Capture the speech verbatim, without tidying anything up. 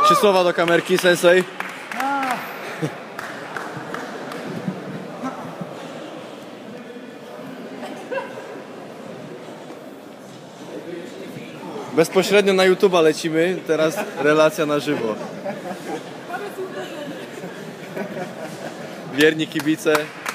Trzy słowa do kamerki, sensei. Bezpośrednio na YouTube'a lecimy, teraz relacja na żywo. Wierni kibice.